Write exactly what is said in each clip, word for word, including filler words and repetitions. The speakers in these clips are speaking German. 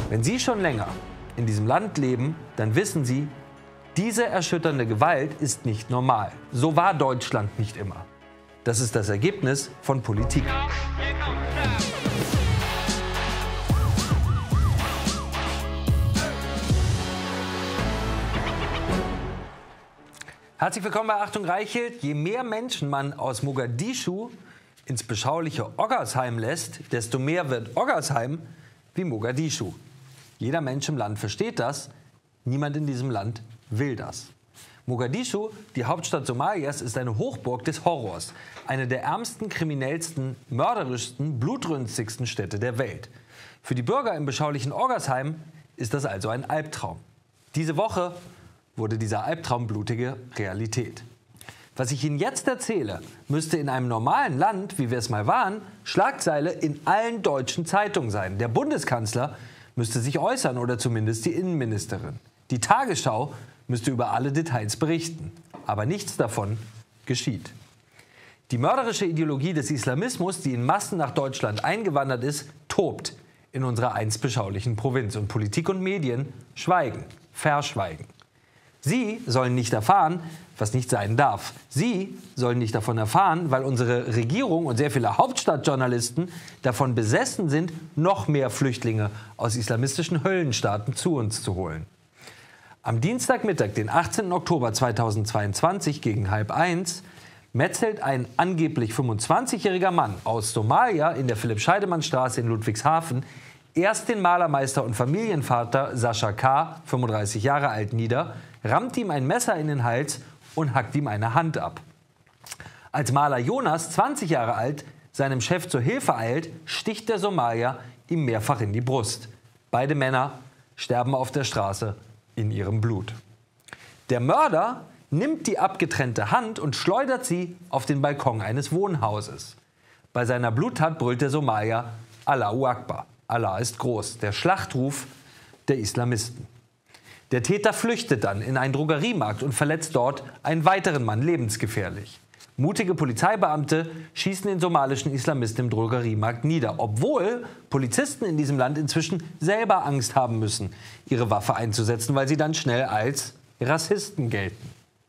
Wenn Sie schon länger in diesem Land leben, dann wissen Sie, diese erschütternde Gewalt ist nicht normal. So war Deutschland nicht immer. Das ist das Ergebnis von Politik. Herzlich willkommen bei Achtung Reichelt. Je mehr Menschen man aus Mogadischu ins beschauliche Oggersheim lässt, desto mehr wird Oggersheim wie Mogadischu. Jeder Mensch im Land versteht das, niemand in diesem Land will das. Mogadischu, die Hauptstadt Somalias, ist eine Hochburg des Horrors. Eine der ärmsten, kriminellsten, mörderischsten, blutrünstigsten Städte der Welt. Für die Bürger im beschaulichen Oggersheim ist das also ein Albtraum. Diese Woche wurde dieser Albtraum blutige Realität. Was ich Ihnen jetzt erzähle, müsste in einem normalen Land, wie wir es mal waren, Schlagzeile in allen deutschen Zeitungen sein. Der Bundeskanzler müsste sich äußern oder zumindest die Innenministerin. Die Tagesschau müsste über alle Details berichten. Aber nichts davon geschieht. Die mörderische Ideologie des Islamismus, die in Massen nach Deutschland eingewandert ist, tobt in unserer einst beschaulichen Provinz. Und Politik und Medien schweigen, verschweigen. Sie sollen nicht erfahren, was nicht sein darf. Sie sollen nicht davon erfahren, weil unsere Regierung und sehr viele Hauptstadtjournalisten davon besessen sind, noch mehr Flüchtlinge aus islamistischen Höllenstaaten zu uns zu holen. Am Dienstagmittag, den achtzehnten Oktober zweitausendzweiundzwanzig, gegen halb eins, metzelt ein angeblich fünfundzwanzigjähriger Mann aus Somalia in der Philipp-Scheidemann-Straße in Ludwigshafen erst den Malermeister und Familienvater Sascha K., fünfunddreißig Jahre alt, nieder, rammt ihm ein Messer in den Hals und hackt ihm eine Hand ab. Als Maler Jonas, zwanzig Jahre alt, seinem Chef zur Hilfe eilt, sticht der Somalier ihm mehrfach in die Brust. Beide Männer sterben auf der Straße in ihrem Blut. Der Mörder nimmt die abgetrennte Hand und schleudert sie auf den Balkon eines Wohnhauses. Bei seiner Bluttat brüllt der Somalier Allahu Akbar. Allah ist groß, der Schlachtruf der Islamisten. Der Täter flüchtet dann in einen Drogeriemarkt und verletzt dort einen weiteren Mann lebensgefährlich. Mutige Polizeibeamte schießen den somalischen Islamisten im Drogeriemarkt nieder, obwohl Polizisten in diesem Land inzwischen selber Angst haben müssen, ihre Waffe einzusetzen, weil sie dann schnell als Rassisten gelten.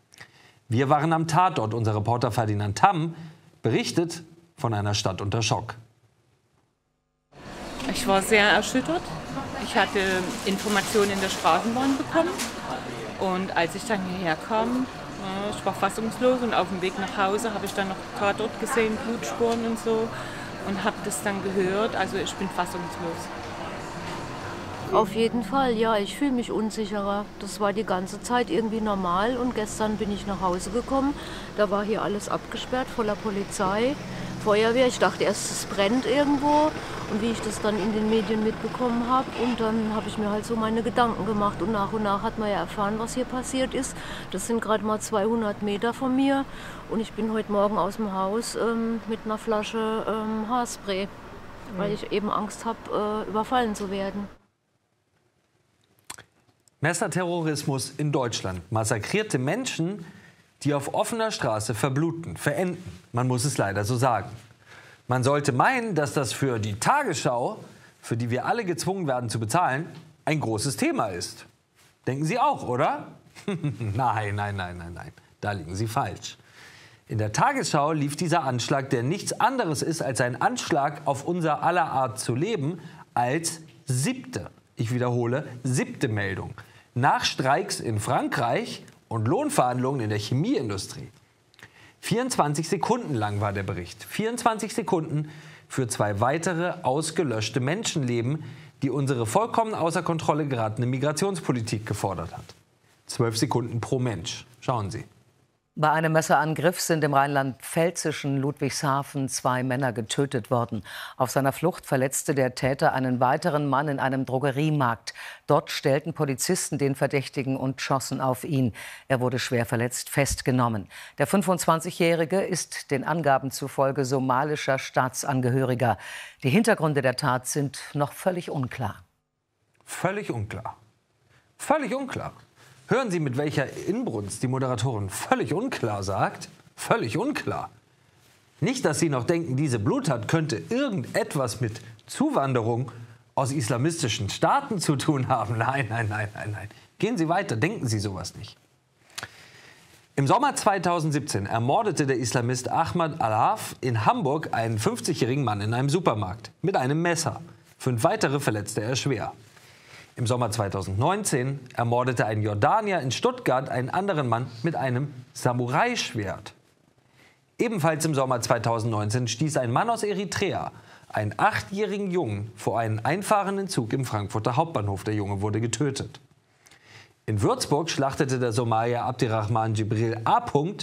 Wir waren am Tatort. Unser Reporter Ferdinand Tamm berichtet von einer Stadt unter Schock. Ich war sehr erschüttert. Ich hatte Informationen in der Straßenbahn bekommen und als ich dann hierher kam, ich war fassungslos und auf dem Weg nach Hause habe ich dann noch Tatort gesehen, Blutspuren und so und habe das dann gehört, also ich bin fassungslos. Auf jeden Fall, ja, ich fühle mich unsicherer. Das war die ganze Zeit irgendwie normal und gestern bin ich nach Hause gekommen, da war hier alles abgesperrt, voller Polizei, Feuerwehr. Ich dachte erst, es brennt irgendwo und wie ich das dann in den Medien mitbekommen habe und dann habe ich mir halt so meine Gedanken gemacht und nach und nach hat man ja erfahren, was hier passiert ist. Das sind gerade mal zweihundert Meter von mir und ich bin heute Morgen aus dem Haus ähm, mit einer Flasche ähm, Haarspray, mhm. weil ich eben Angst habe, äh, überfallen zu werden. Messerterrorismus in Deutschland. Massakrierte Menschen, die auf offener Straße verbluten, verenden. Man muss es leider so sagen. Man sollte meinen, dass das für die Tagesschau, für die wir alle gezwungen werden zu bezahlen, ein großes Thema ist. Denken Sie auch, oder? Nein, nein, nein, nein, nein. Da liegen Sie falsch. In der Tagesschau lief dieser Anschlag, der nichts anderes ist als ein Anschlag auf unser aller Art zu leben, als siebte, ich wiederhole, siebte Meldung. Nach Streiks in Frankreich und Lohnverhandlungen in der Chemieindustrie. vierundzwanzig Sekunden lang war der Bericht. vierundzwanzig Sekunden für zwei weitere ausgelöschte Menschenleben, die unsere vollkommen außer Kontrolle geratene Migrationspolitik gefordert hat. Zwölf Sekunden pro Mensch. Schauen Sie. Bei einem Messerangriff sind im rheinland-pfälzischen Ludwigshafen zwei Männer getötet worden. Auf seiner Flucht verletzte der Täter einen weiteren Mann in einem Drogeriemarkt. Dort stellten Polizisten den Verdächtigen und schossen auf ihn. Er wurde schwer verletzt festgenommen. Der fünfundzwanzigjährige ist den Angaben zufolge somalischer Staatsangehöriger. Die Hintergründe der Tat sind noch völlig unklar. Völlig unklar. Völlig unklar. Hören Sie, mit welcher Inbrunst die Moderatorin völlig unklar sagt? Völlig unklar. Nicht, dass Sie noch denken, diese Bluttat könnte irgendetwas mit Zuwanderung aus islamistischen Staaten zu tun haben. Nein, nein, nein, nein, nein. Gehen Sie weiter, denken Sie sowas nicht. Im Sommer zweitausendsiebzehn ermordete der Islamist Ahmad Al-Haf in Hamburg einen fünfzigjährigen Mann in einem Supermarkt mit einem Messer. Fünf weitere verletzte er schwer. Im Sommer zweitausendneunzehn ermordete ein Jordanier in Stuttgart einen anderen Mann mit einem Samurai-Schwert. Ebenfalls im Sommer zweitausendneunzehn stieß ein Mann aus Eritrea einen achtjährigen Jungen vor einen einfahrenden Zug im Frankfurter Hauptbahnhof. Der Junge wurde getötet. In Würzburg schlachtete der Somalier Abdirahman Jibril A.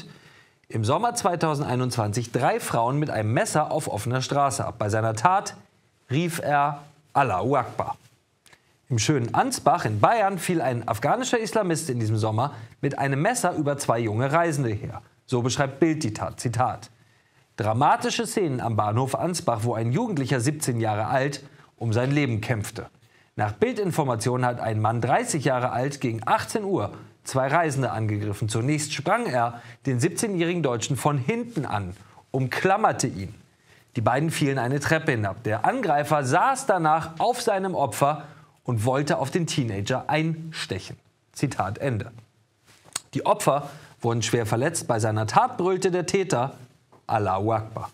im Sommer zweitausendeinundzwanzig drei Frauen mit einem Messer auf offener Straße ab. Bei seiner Tat rief er Allahu Akbar. Im schönen Ansbach in Bayern fiel ein afghanischer Islamist in diesem Sommer mit einem Messer über zwei junge Reisende her. So beschreibt Bild die Tat. Zitat: Dramatische Szenen am Bahnhof Ansbach, wo ein Jugendlicher siebzehn Jahre alt um sein Leben kämpfte. Nach Bildinformationen hat ein Mann dreißig Jahre alt gegen achtzehn Uhr zwei Reisende angegriffen. Zunächst sprang er den siebzehnjährigen Deutschen von hinten an, umklammerte ihn. Die beiden fielen eine Treppe hinab. Der Angreifer saß danach auf seinem Opfer und wollte auf den Teenager einstechen. Zitat Ende. Die Opfer wurden schwer verletzt. Bei seiner Tat brüllte der Täter Allahu Akbar.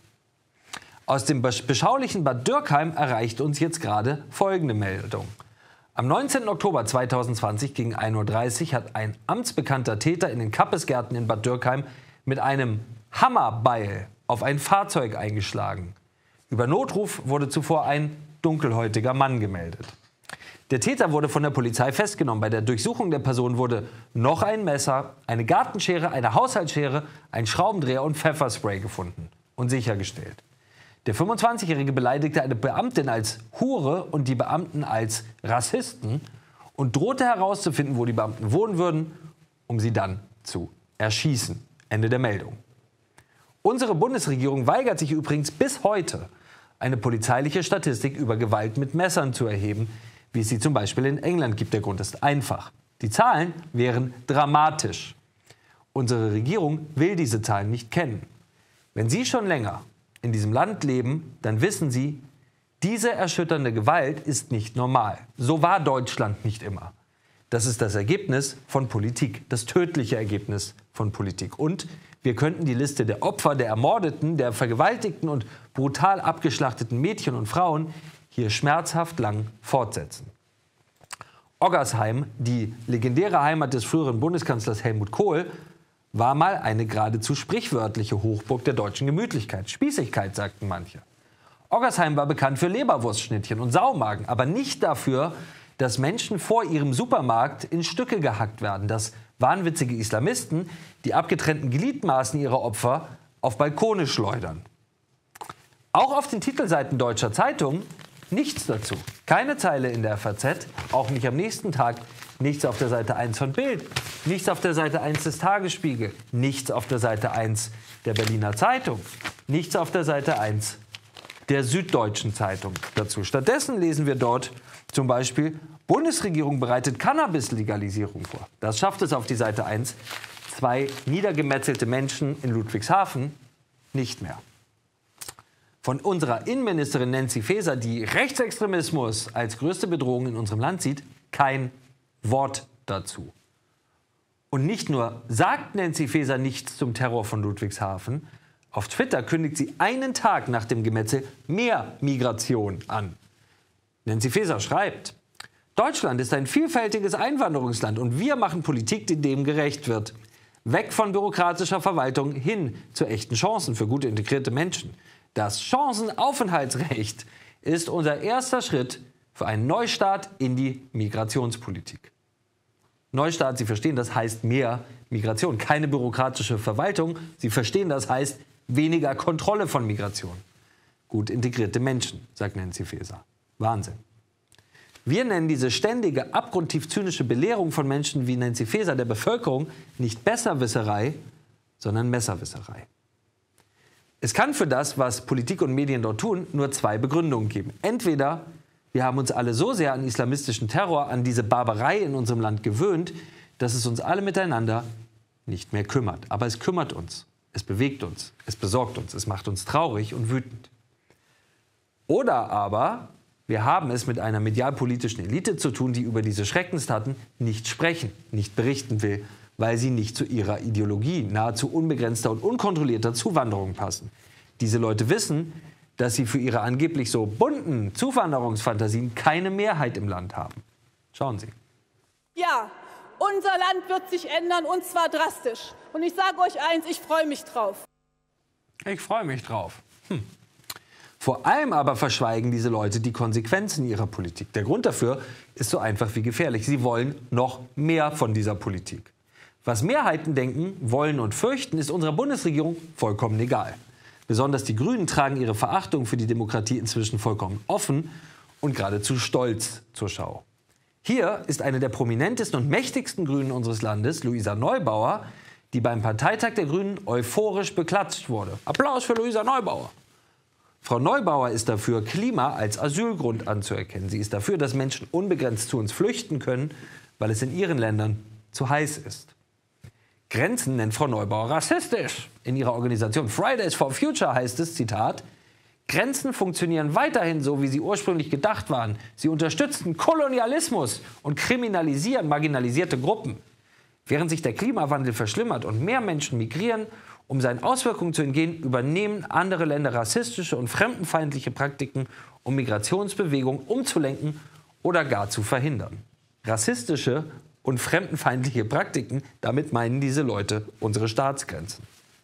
Aus dem beschaulichen Bad Dürkheim erreicht uns jetzt gerade folgende Meldung. Am neunzehnten Oktober zweitausendzwanzig gegen ein Uhr dreißig hat ein amtsbekannter Täter in den Kappesgärten in Bad Dürkheim mit einem Hammerbeil auf ein Fahrzeug eingeschlagen. Über Notruf wurde zuvor ein dunkelhäutiger Mann gemeldet. Der Täter wurde von der Polizei festgenommen. Bei der Durchsuchung der Person wurde noch ein Messer, eine Gartenschere, eine Haushaltsschere, ein Schraubendreher und Pfefferspray gefunden und sichergestellt. Der fünfundzwanzigjährige beleidigte eine Beamtin als Hure und die Beamten als Rassisten und drohte herauszufinden, wo die Beamten wohnen würden, um sie dann zu erschießen. Ende der Meldung. Unsere Bundesregierung weigert sich übrigens bis heute, eine polizeiliche Statistik über Gewalt mit Messern zu erheben, wie es sie zum Beispiel in England gibt. Der Grund ist einfach. Die Zahlen wären dramatisch. Unsere Regierung will diese Zahlen nicht kennen. Wenn Sie schon länger in diesem Land leben, dann wissen Sie, diese erschütternde Gewalt ist nicht normal. So war Deutschland nicht immer. Das ist das Ergebnis von Politik, das tödliche Ergebnis von Politik. Und wir könnten die Liste der Opfer, der Ermordeten, der vergewaltigten und brutal abgeschlachteten Mädchen und Frauen hier schmerzhaft lang fortsetzen. Oggersheim, die legendäre Heimat des früheren Bundeskanzlers Helmut Kohl, war mal eine geradezu sprichwörtliche Hochburg der deutschen Gemütlichkeit. Spießigkeit, sagten manche. Oggersheim war bekannt für Leberwurstschnittchen und Saumagen, aber nicht dafür, dass Menschen vor ihrem Supermarkt in Stücke gehackt werden, dass wahnwitzige Islamisten die abgetrennten Gliedmaßen ihrer Opfer auf Balkone schleudern. Auch auf den Titelseiten deutscher Zeitungen nichts dazu. Keine Zeile in der F A Z, auch nicht am nächsten Tag. Nichts auf der Seite eins von Bild, nichts auf der Seite eins des Tagesspiegel, nichts auf der Seite eins der Berliner Zeitung, nichts auf der Seite eins der Süddeutschen Zeitung dazu. Stattdessen lesen wir dort zum Beispiel: Bundesregierung bereitet Cannabis-Legalisierung vor. Das schafft es auf die Seite eins. Zwei niedergemetzelte Menschen in Ludwigshafen nicht mehr. Von unserer Innenministerin Nancy Faeser, die Rechtsextremismus als größte Bedrohung in unserem Land sieht, kein Wort dazu. Und nicht nur sagt Nancy Faeser nichts zum Terror von Ludwigshafen, auf Twitter kündigt sie einen Tag nach dem Gemetzel mehr Migration an. Nancy Faeser schreibt: Deutschland ist ein vielfältiges Einwanderungsland und wir machen Politik, die dem gerecht wird. Weg von bürokratischer Verwaltung hin zu echten Chancen für gut integrierte Menschen. Das Chancenaufenthaltsrecht ist unser erster Schritt für einen Neustart in die Migrationspolitik. Neustart, Sie verstehen, das heißt mehr Migration, keine bürokratische Verwaltung. Sie verstehen, das heißt weniger Kontrolle von Migration. Gut integrierte Menschen, sagt Nancy Faeser. Wahnsinn. Wir nennen diese ständige, abgrundtief zynische Belehrung von Menschen wie Nancy Faeser der Bevölkerung nicht Besserwisserei, sondern Messerwisserei. Es kann für das, was Politik und Medien dort tun, nur zwei Begründungen geben. Entweder wir haben uns alle so sehr an islamistischen Terror, an diese Barbarei in unserem Land gewöhnt, dass es uns alle miteinander nicht mehr kümmert. Aber es kümmert uns, es bewegt uns, es besorgt uns, es macht uns traurig und wütend. Oder aber Wir haben es mit einer medialpolitischen Elite zu tun, die über diese Schreckenstaten nicht sprechen, nicht berichten will, weil sie nicht zu ihrer Ideologie nahezu unbegrenzter und unkontrollierter Zuwanderung passen. Diese Leute wissen, dass sie für ihre angeblich so bunten Zuwanderungsfantasien keine Mehrheit im Land haben. Schauen Sie. Ja, unser Land wird sich ändern, und zwar drastisch. Und ich sage euch eins, ich freue mich drauf. Ich freue mich drauf. Hm. Vor allem aber verschweigen diese Leute die Konsequenzen ihrer Politik. Der Grund dafür ist so einfach wie gefährlich. Sie wollen noch mehr von dieser Politik. Was Mehrheiten denken, wollen und fürchten, ist unserer Bundesregierung vollkommen egal. Besonders die Grünen tragen ihre Verachtung für die Demokratie inzwischen vollkommen offen und geradezu stolz zur Schau. Hier ist eine der prominentesten und mächtigsten Grünen unseres Landes, Luisa Neubauer, die beim Parteitag der Grünen euphorisch beklatscht wurde. Applaus für Luisa Neubauer. Frau Neubauer ist dafür, Klima als Asylgrund anzuerkennen. Sie ist dafür, dass Menschen unbegrenzt zu uns flüchten können, weil es in ihren Ländern zu heiß ist. Grenzen nennt Frau Neubauer rassistisch. In ihrer Organisation Fridays for Future heißt es, Zitat, Grenzen funktionieren weiterhin so, wie sie ursprünglich gedacht waren. Sie unterstützen Kolonialismus und kriminalisieren marginalisierte Gruppen. Während sich der Klimawandel verschlimmert und mehr Menschen migrieren, um seinen Auswirkungen zu entgehen, übernehmen andere Länder rassistische und fremdenfeindliche Praktiken, um Migrationsbewegungen umzulenken oder gar zu verhindern. Rassistische und fremdenfeindliche Praktiken, damit meinen diese Leute unsere Staatsgrenzen.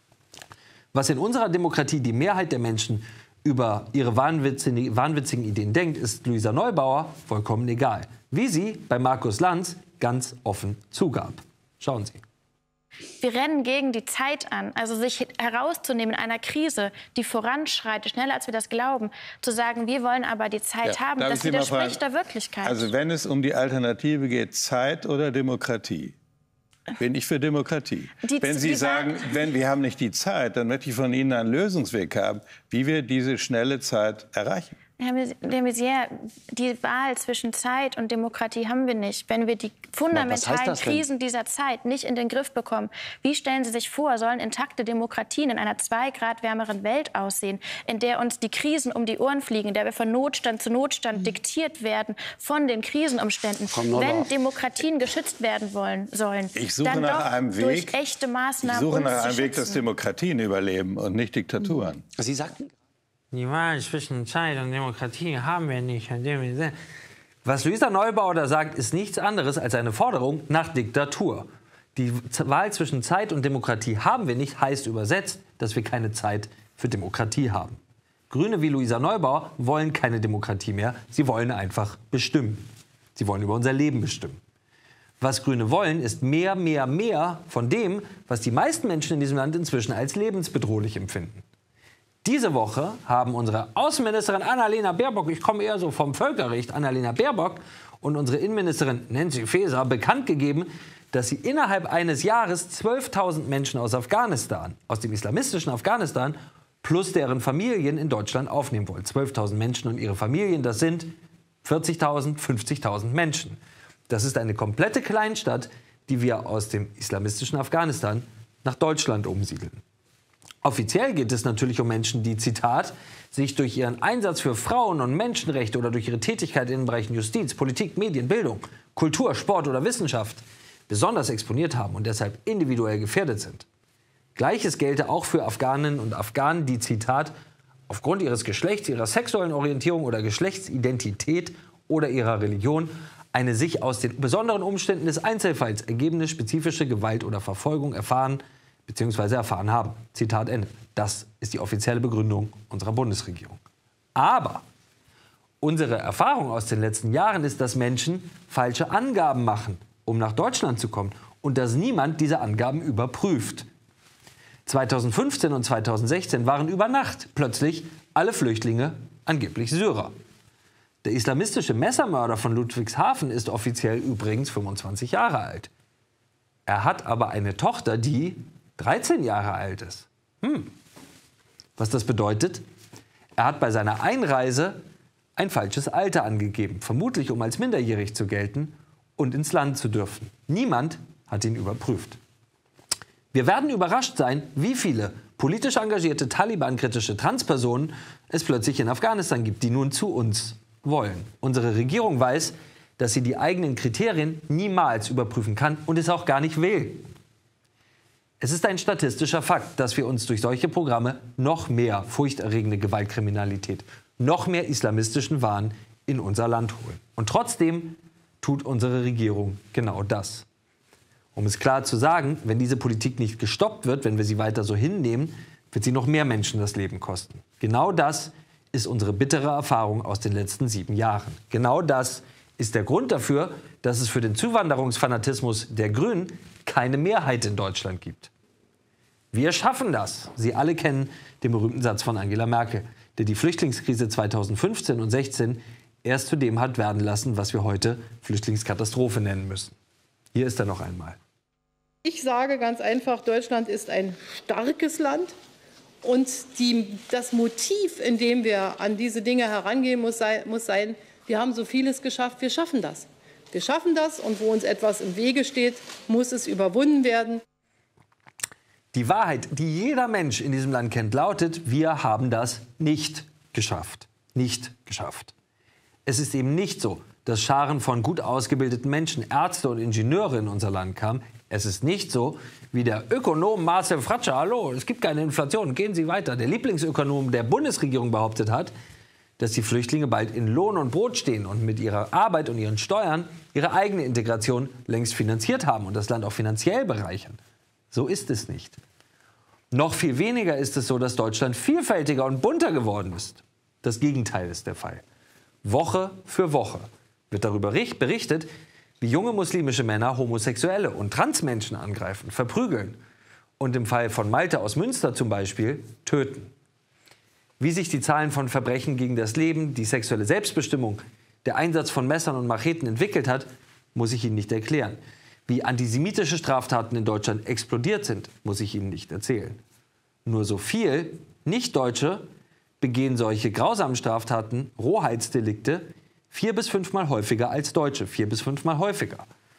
Was in unserer Demokratie die Mehrheit der Menschen über ihre wahnwitzigen, wahnwitzigen Ideen denkt, ist Luisa Neubauer vollkommen egal. Wie sie bei Markus Lanz ganz offen zugab. Schauen Sie. Wir rennen gegen die Zeit an, also sich herauszunehmen in einer Krise, die voranschreitet, schneller als wir das glauben, zu sagen, wir wollen aber die Zeit ja, haben, das widerspricht der Wirklichkeit. Also wenn es um die Alternative geht, Zeit oder Demokratie, bin ich für Demokratie. Die, wenn Sie sagen, wenn wir haben nicht die Zeit, dann möchte ich von Ihnen einen Lösungsweg haben, wie wir diese schnelle Zeit erreichen. Herr de Maizière, die Wahl zwischen Zeit und Demokratie haben wir nicht. Wenn wir die fundamentalen Krisen dieser Zeit nicht in den Griff bekommen, wie stellen Sie sich vor, sollen intakte Demokratien in einer zwei Grad wärmeren Welt aussehen, in der uns die Krisen um die Ohren fliegen, in der wir von Notstand zu Notstand mhm. diktiert werden von den Krisenumständen? Wenn Demokratien geschützt werden wollen sollen, ich suche dann nach doch einem Weg, durch echte Maßnahmen. Ich suche nach einem zu Weg, dass Demokratien überleben und nicht Diktaturen. Mhm. Sie sagten... Die Wahl zwischen Zeit und Demokratie haben wir nicht. Was Luisa Neubauer da sagt, ist nichts anderes als eine Forderung nach Diktatur. Die Wahl zwischen Zeit und Demokratie haben wir nicht, heißt übersetzt, dass wir keine Zeit für Demokratie haben. Grüne wie Luisa Neubauer wollen keine Demokratie mehr. Sie wollen einfach bestimmen. Sie wollen über unser Leben bestimmen. Was Grüne wollen, ist mehr, mehr, mehr von dem, was die meisten Menschen in diesem Land inzwischen als lebensbedrohlich empfinden. Diese Woche haben unsere Außenministerin Annalena Baerbock, ich komme eher so vom Völkerrecht, Annalena Baerbock und unsere Innenministerin Nancy Faeser bekannt gegeben, dass sie innerhalb eines Jahres zwölftausend Menschen aus Afghanistan, aus dem islamistischen Afghanistan, plus deren Familien in Deutschland aufnehmen wollen. zwölftausend Menschen und ihre Familien, das sind vierzigtausend, fünfzigtausend Menschen. Das ist eine komplette Kleinstadt, die wir aus dem islamistischen Afghanistan nach Deutschland umsiedeln. Offiziell geht es natürlich um Menschen, die, Zitat, sich durch ihren Einsatz für Frauen- und Menschenrechte oder durch ihre Tätigkeit in den Bereichen Justiz, Politik, Medien, Bildung, Kultur, Sport oder Wissenschaft besonders exponiert haben und deshalb individuell gefährdet sind. Gleiches gelte auch für Afghaninnen und Afghanen, die, Zitat, aufgrund ihres Geschlechts, ihrer sexuellen Orientierung oder Geschlechtsidentität oder ihrer Religion eine sich aus den besonderen Umständen des Einzelfalls ergebende spezifische Gewalt oder Verfolgung erfahren bzw. erfahren haben. Zitat Ende. Das ist die offizielle Begründung unserer Bundesregierung. Aber unsere Erfahrung aus den letzten Jahren ist, dass Menschen falsche Angaben machen, um nach Deutschland zu kommen und dass niemand diese Angaben überprüft. zweitausendfünfzehn und zweitausendsechzehn waren über Nacht plötzlich alle Flüchtlinge angeblich Syrer. Der islamistische Messermörder von Ludwigshafen ist offiziell übrigens fünfundzwanzig Jahre alt. Er hat aber eine Tochter, die dreizehn Jahre alt ist. Hm. Was das bedeutet? Er hat bei seiner Einreise ein falsches Alter angegeben, vermutlich um als minderjährig zu gelten und ins Land zu dürfen. Niemand hat ihn überprüft. Wir werden überrascht sein, wie viele politisch engagierte Taliban-kritische Transpersonen es plötzlich in Afghanistan gibt, die nun zu uns wollen. Unsere Regierung weiß, dass sie die eigenen Kriterien niemals überprüfen kann und es auch gar nicht will. Es ist ein statistischer Fakt, dass wir uns durch solche Programme noch mehr furchterregende Gewaltkriminalität, noch mehr islamistischen Wahn in unser Land holen. Und trotzdem tut unsere Regierung genau das. Um es klar zu sagen, wenn diese Politik nicht gestoppt wird, wenn wir sie weiter so hinnehmen, wird sie noch mehr Menschen das Leben kosten. Genau das ist unsere bittere Erfahrung aus den letzten sieben Jahren. Genau das ist der Grund dafür, dass es für den Zuwanderungsfanatismus der Grünen keine Mehrheit in Deutschland gibt. Wir schaffen das. Sie alle kennen den berühmten Satz von Angela Merkel, der die Flüchtlingskrise zweitausendfünfzehn und sechzehn erst zu dem hat werden lassen, was wir heute Flüchtlingskatastrophe nennen müssen. Hier ist er noch einmal. Ich sage ganz einfach, Deutschland ist ein starkes Land. Und die, das Motiv, in dem wir an diese Dinge herangehen, muss, sei, muss sein, wir haben so vieles geschafft, wir schaffen das. Wir schaffen das und wo uns etwas im Wege steht, muss es überwunden werden. Die Wahrheit, die jeder Mensch in diesem Land kennt, lautet, wir haben das nicht geschafft. Nicht geschafft. Es ist eben nicht so, dass Scharen von gut ausgebildeten Menschen, Ärzte und Ingenieure in unser Land kamen. Es ist nicht so, wie der Ökonom Marcel Fratscher, hallo, es gibt keine Inflation, gehen Sie weiter, der Lieblingsökonom der Bundesregierung behauptet hat, dass die Flüchtlinge bald in Lohn und Brot stehen und mit ihrer Arbeit und ihren Steuern ihre eigene Integration längst finanziert haben und das Land auch finanziell bereichern. So ist es nicht. Noch viel weniger ist es so, dass Deutschland vielfältiger und bunter geworden ist. Das Gegenteil ist der Fall. Woche für Woche wird darüber berichtet, wie junge muslimische Männer Homosexuelle und Transmenschen angreifen, verprügeln und im Fall von Malte aus Münster zum Beispiel töten. Wie sich die Zahlen von Verbrechen gegen das Leben, die sexuelle Selbstbestimmung, der Einsatz von Messern und Macheten entwickelt hat, muss ich Ihnen nicht erklären. Wie antisemitische Straftaten in Deutschland explodiert sind, muss ich Ihnen nicht erzählen. Nur so viel, Nicht-Deutsche begehen solche grausamen Straftaten, Rohheitsdelikte, vier bis fünfmal häufiger als Deutsche, vier bis fünfmal häufiger.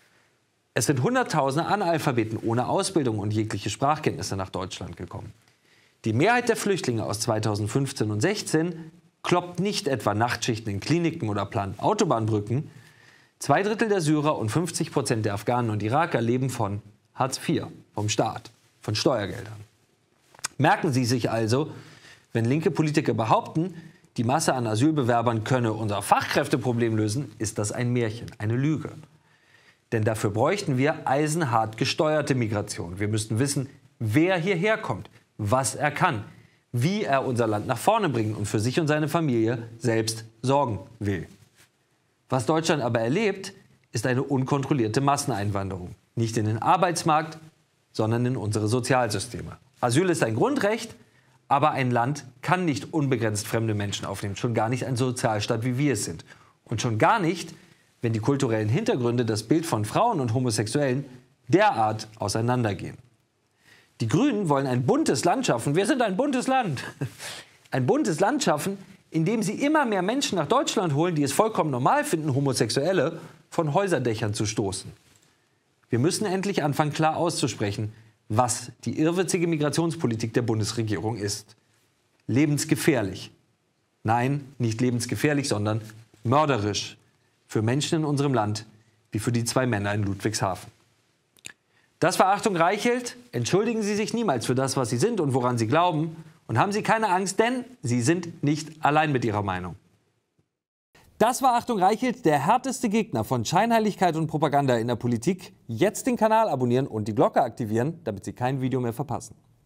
Es sind Hunderttausende Analphabeten ohne Ausbildung und jegliche Sprachkenntnisse nach Deutschland gekommen. Die Mehrheit der Flüchtlinge aus zweitausendfünfzehn und sechzehn kloppt nicht etwa Nachtschichten in Kliniken oder plant Autobahnbrücken. Zwei Drittel der Syrer und fünfzig Prozent der Afghanen und Iraker leben von Hartz vier, vom Staat, von Steuergeldern. Merken Sie sich also, wenn linke Politiker behaupten, die Masse an Asylbewerbern könne unser Fachkräfteproblem lösen, ist das ein Märchen, eine Lüge. Denn dafür bräuchten wir eisenhart gesteuerte Migration. Wir müssten wissen, wer hierher kommt, was er kann, wie er unser Land nach vorne bringen und für sich und seine Familie selbst sorgen will. Was Deutschland aber erlebt, ist eine unkontrollierte Masseneinwanderung. Nicht in den Arbeitsmarkt, sondern in unsere Sozialsysteme. Asyl ist ein Grundrecht, aber ein Land kann nicht unbegrenzt fremde Menschen aufnehmen. Schon gar nicht ein Sozialstaat, wie wir es sind. Und schon gar nicht, wenn die kulturellen Hintergründe, das Bild von Frauen und Homosexuellen derart auseinandergehen. Die Grünen wollen ein buntes Land schaffen. Wir sind ein buntes Land. Ein buntes Land schaffen, in dem sie immer mehr Menschen nach Deutschland holen, die es vollkommen normal finden, Homosexuelle von Häuserdächern zu stoßen. Wir müssen endlich anfangen, klar auszusprechen, was die irrwitzige Migrationspolitik der Bundesregierung ist. Lebensgefährlich. Nein, nicht lebensgefährlich, sondern mörderisch. Für Menschen in unserem Land, wie für die zwei Männer in Ludwigshafen. Das war Achtung Reichelt. Entschuldigen Sie sich niemals für das, was Sie sind und woran Sie glauben. Und haben Sie keine Angst, denn Sie sind nicht allein mit Ihrer Meinung. Das war Achtung Reichelt, der härteste Gegner von Scheinheiligkeit und Propaganda in der Politik. Jetzt den Kanal abonnieren und die Glocke aktivieren, damit Sie kein Video mehr verpassen.